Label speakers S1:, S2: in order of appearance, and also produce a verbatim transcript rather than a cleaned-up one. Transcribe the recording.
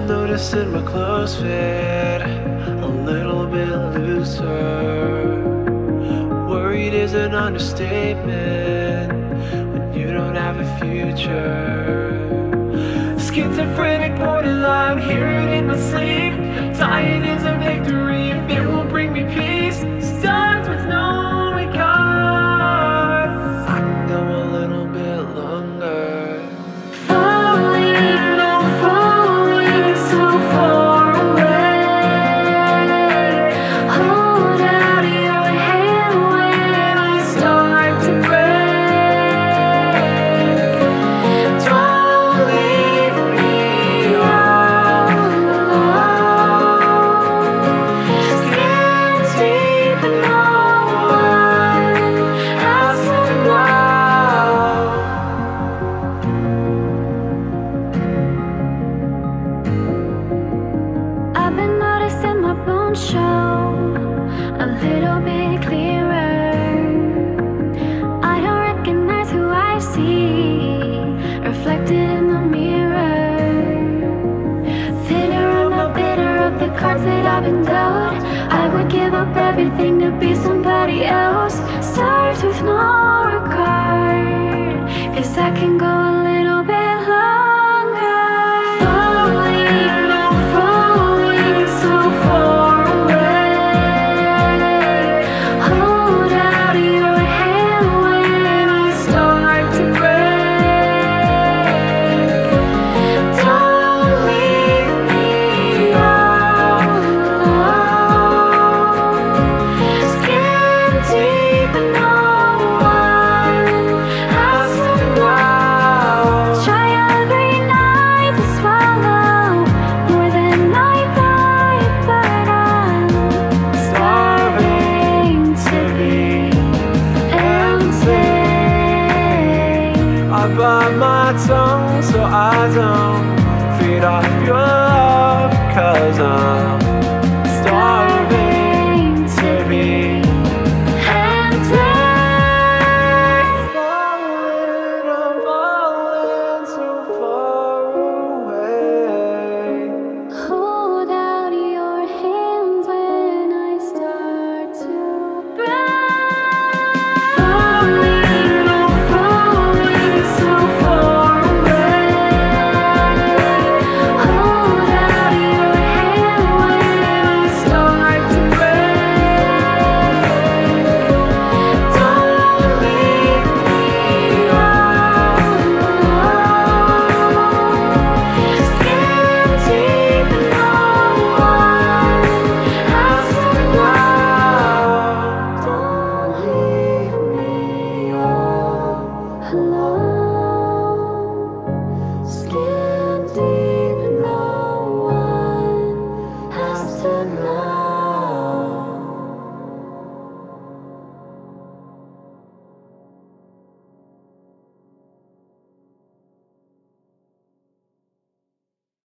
S1: noticing my clothes fit a little bit looser. Worried is an understatement when you don't have a future. Schizophrenic borderline, hear it in my sleep. Dying is a victory if it will bring me peace. Starts with no regard. I can go a little bit longer.
S2: Falling, no falling so far away. Hold out your hand when I start to break. Don't leave me all alone. Skin deep and no one has to know. I've been noticing my bones show a little bit clearer. I don't recognize who I see reflected in the mirror. Thinner, I'm not bitter of the cards that I've been dealt. I would give up everything to be somebody else. Starts with no regard, 'cause I can go a little bit longer. Falling, no falling so far away. Hold out your hand when I start to break. Don't leave me all alone. Skin deep and no one has to know. Try every night to swallow more than I bite, but I'm starving to be empty.
S1: I bite my tongue so I don't feed off your love, 'cause I'm